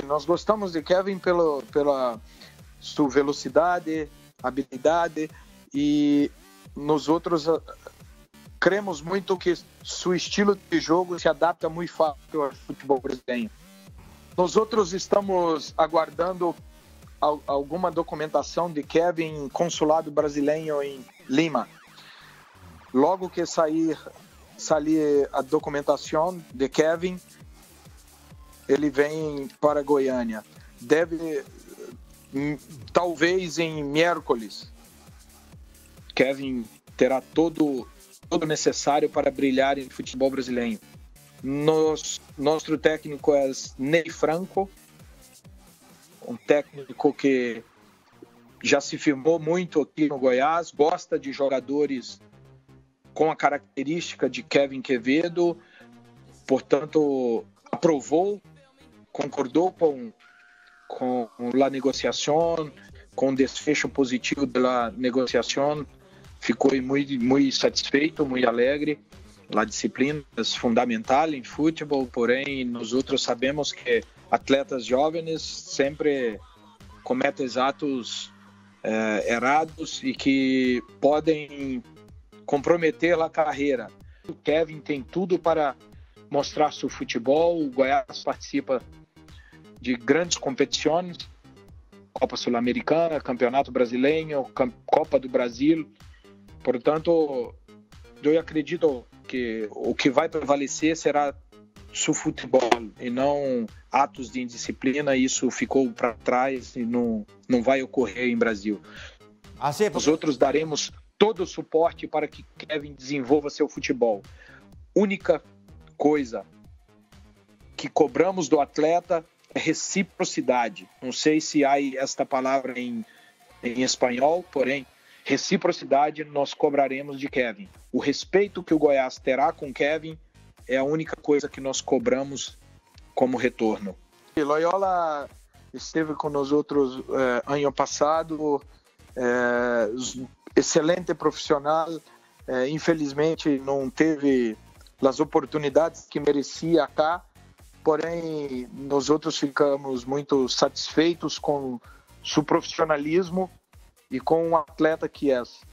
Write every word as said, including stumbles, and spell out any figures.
nós gostamos de Kevin pelo, pela sua velocidade, habilidade, e nós outros cremos muito que seu estilo de jogo se adapta muito fácil ao futebol brasileiro. Nós outros estamos aguardando alguma documentação de Kevin consulado brasileiro em Lima. Logo que sair, sair a documentação de Kevin, ele vem para Goiânia. Deve, talvez em miércoles, Kevin terá todo todo necessário para brilhar em futebol brasileiro. Nos, nosso técnico é Ney Franco, um técnico que já se firmou muito aqui no Goiás, gosta de jogadores com a característica de Kevin Quevedo, portanto, aprovou, concordou com, com a negociação, com o desfecho positivo da negociação, ficou muito, muito satisfeito, muito alegre. A disciplina é fundamental em futebol, porém, nós outros sabemos que atletas jovens sempre cometem atos eh, errados e que podem comprometer a carreira. O Kevin tem tudo para mostrar seu futebol. O Goiás participa de grandes competições, Copa Sul-Americana, Campeonato Brasileiro, Copa do Brasil. Portanto, eu acredito que o que vai prevalecer será seu futebol e não atos de indisciplina. Isso ficou para trás e não, não vai ocorrer em Brasil. Assim, Nós outros daremos todo o suporte para que Kevin desenvolva seu futebol. Única coisa que cobramos do atleta é reciprocidade. Não sei se há esta palavra em, em espanhol, porém, reciprocidade nós cobraremos de Kevin. O respeito que o Goiás terá com Kevin é a única coisa que nós cobramos como retorno. Loyola esteve com nós outros eh, ano passado, eh, excelente profissional, eh, infelizmente não teve as oportunidades que merecia cá, porém nós outros ficamos muito satisfeitos com seu profissionalismo e com o atleta que é.